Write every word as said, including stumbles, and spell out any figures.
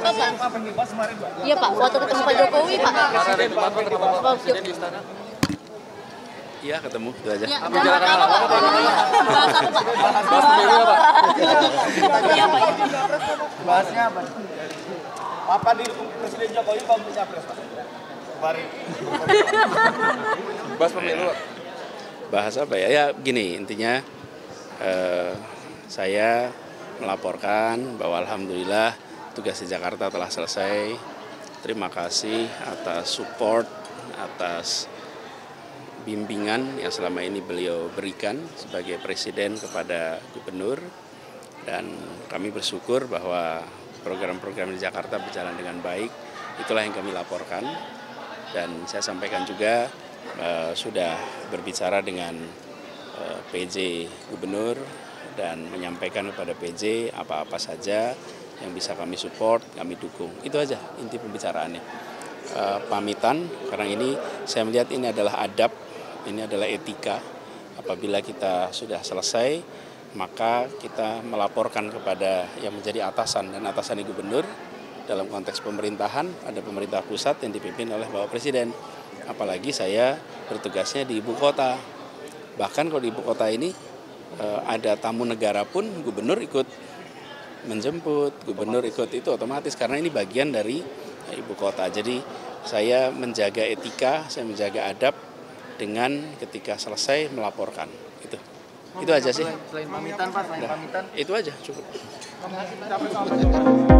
apa Pak? Iya Pak, waktu ketemu Pak Jokowi Pak. Iya ketemu, itu aja. Ya, apa Pak? Bahas apa Pak? Bahas pemilu Pak. Iya Pak. Bahasnya apa? Apa di Presiden Jokowi Pak punya pres Pak? Kemarin. Bahas pemilu Pak. Bahas apa ya? Ya gini, intinya eh, saya melaporkan bahwa alhamdulillah tugas di Jakarta telah selesai. Terima kasih atas support, atas bimbingan yang selama ini beliau berikan sebagai presiden kepada gubernur, dan kami bersyukur bahwa program-program di Jakarta berjalan dengan baik. Itulah yang kami laporkan, dan saya sampaikan juga uh, sudah berbicara dengan uh, P J gubernur dan menyampaikan kepada P J apa-apa saja yang bisa kami support, kami dukung. Itu aja inti pembicaraannya. Uh, pamitan, karena ini saya melihat ini adalah adab, ini adalah etika. Apabila kita sudah selesai, maka kita melaporkan kepada yang menjadi atasan, dan atasan gubernur dalam konteks pemerintahan ada pemerintah pusat yang dipimpin oleh Bapak Presiden. Apalagi saya bertugasnya di ibu kota. Bahkan kalau di ibu kota ini eh, ada tamu negara pun gubernur ikut menjemput, gubernur ikut, itu otomatis karena ini bagian dari eh, ibu kota. Jadi saya menjaga etika, saya menjaga adab dengan ketika selesai melaporkan. Itu. Itu aja sih. Selain pamitan Pak, selain pamitan. Itu aja cukup.